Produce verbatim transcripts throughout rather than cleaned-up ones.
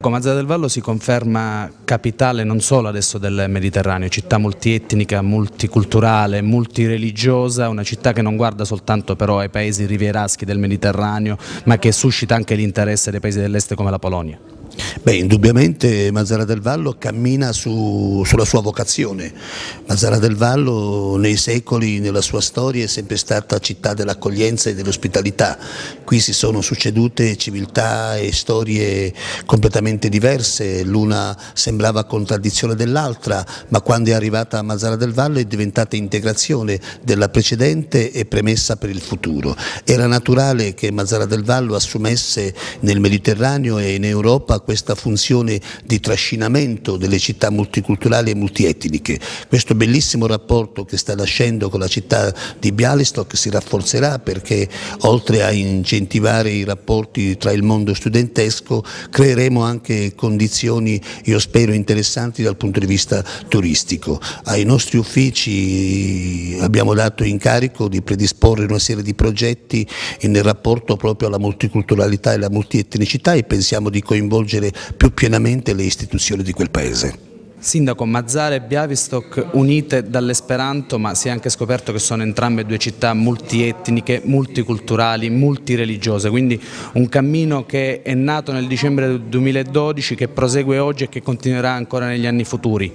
Mazara del Vallo si conferma capitale non solo adesso del Mediterraneo, città multietnica, multiculturale, multireligiosa, una città che non guarda soltanto però ai paesi rivieraschi del Mediterraneo, ma che suscita anche l'interesse dei paesi dell'est come la Polonia. Beh, indubbiamente Mazara del Vallo cammina su, sulla sua vocazione. Mazara del Vallo nei secoli, nella sua storia, è sempre stata città dell'accoglienza e dell'ospitalità. Qui si sono succedute civiltà e storie completamente diverse, l'una sembrava contraddizione dell'altra, ma quando è arrivata a Mazara del Vallo è diventata integrazione della precedente e premessa per il futuro. Era naturale che Mazara del Vallo assumesse nel Mediterraneo e in Europa questa funzione di trascinamento delle città multiculturali e multietniche. Questo bellissimo rapporto che sta nascendo con la città di Białystok si rafforzerà perché oltre a incentivare i rapporti tra il mondo studentesco creeremo anche condizioni, io spero, interessanti dal punto di vista turistico. Ai nostri uffici abbiamo dato incarico di predisporre una serie di progetti nel rapporto proprio alla multiculturalità e alla multietnicità e pensiamo di coinvolgere più pienamente le istituzioni di quel paese. Sindaco, Mazara e Białystok unite dall'Esperanto, ma si è anche scoperto che sono entrambe due città multietniche, multiculturali, multireligiose, quindi un cammino che è nato nel dicembre del duemiladodici, che prosegue oggi e che continuerà ancora negli anni futuri.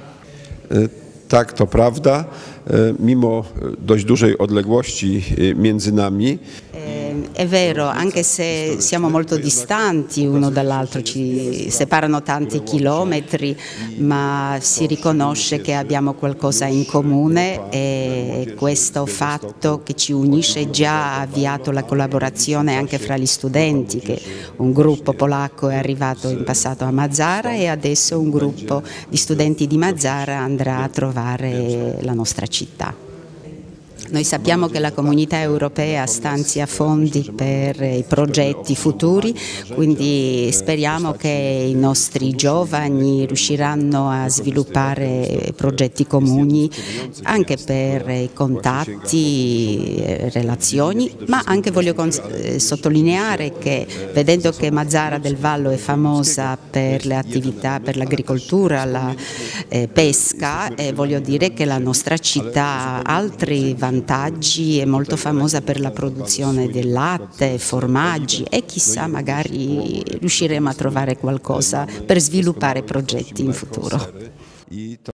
Tak, to prawda, mimo dość dużej odległości między nami. È vero, anche se siamo molto distanti uno dall'altro, ci separano tanti chilometri, ma si riconosce che abbiamo qualcosa in comune e questo fatto che ci unisce già ha avviato la collaborazione anche fra gli studenti, che un gruppo polacco è arrivato in passato a Mazara e adesso un gruppo di studenti di Mazara andrà a trovare la nostra città. Noi sappiamo che la Comunità Europea stanzia fondi per i progetti futuri, quindi speriamo che i nostri giovani riusciranno a sviluppare progetti comuni anche per i contatti, relazioni, ma anche voglio sottolineare che vedendo che Mazara del Vallo è famosa per le attività, per l'agricoltura, la eh, pesca, eh, voglio dire che la nostra città ha altri vantaggi. È molto famosa per la produzione del latte, formaggi e chissà magari riusciremo a trovare qualcosa per sviluppare progetti in futuro.